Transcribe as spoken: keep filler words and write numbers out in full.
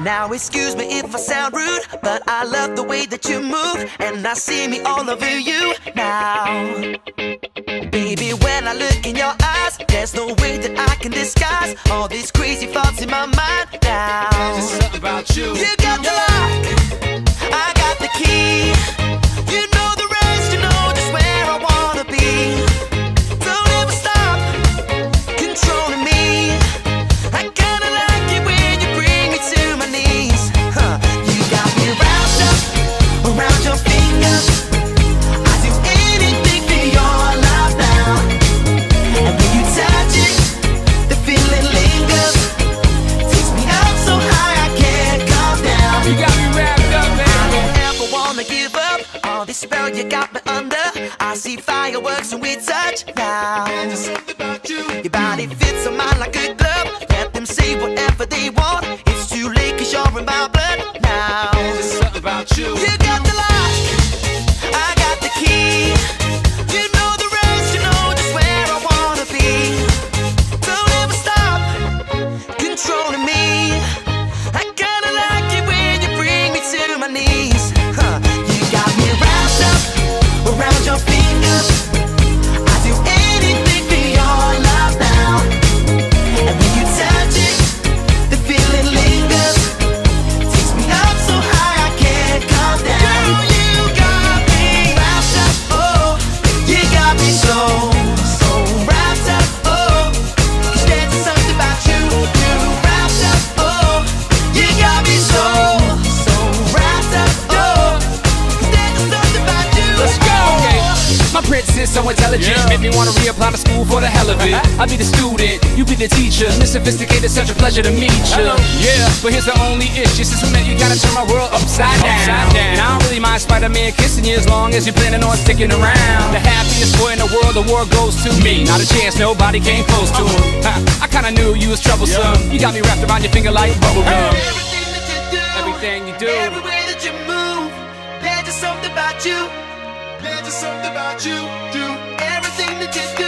Now excuse me if I sound rude, but I love the way that you move, and I see me all over you now. Baby, when I look in your eyes, there's no way that I can disguise all these crazy thoughts in my mind now. There's something about you. You got the lock, I got the key. You know the rest, you know just where I wanna be. Don't ever stop controlling me. I kinda like it when you bring me to my knees. Huh. You got me wrapped up around your fingers. I do anything for your love now. And when you touch it, the feeling lingers. Takes me up so high I can't come down. You got me wrapped up, man. I don't ever wanna give up. All this spell you got me under. I see fireworks when we touch now. There's something about you. Your body fits on mine like a glove. Let them say whatever they want. It's too late cause you're in my blood now. There's something about you. You got the lock, I got the key. You know the rest, you know just where I wanna be. Don't ever stop controlling me. I kinda like it when you bring me to my knees. Huh. You got me wrapped up around your fingers. I do anything for your love now. And when you touch it, the feeling lingers. Takes me up so high I can't come down. Girl, you got me wrapped up, oh. You got me so, so wrapped up, oh. 'Cause there's something about you, you wrapped up, oh. You got me so, so wrapped up, oh. 'Cause there's something about you. Let's go. Okay. My princess so intelligent, Yeah. make me wanna reapply to school for the hell of it. I'll be the student, you be the teacher. This sophisticated, such a pleasure to meet you. Hello. Yeah, but here's the only issue. Since we met, you gotta turn my world upside down. Upside down. And I don't really mind Spider-Man kissing you as long as you're planning on sticking around. The happiest boy in the world, the war goes to me. Not a chance, nobody came close to him. Ha, I kinda knew you was troublesome. Yeah. You got me wrapped around your finger like bubblegum. Everything that you do, Everything you do. every way that you move, there's just something about you. There's just something about you. Do everything that you do.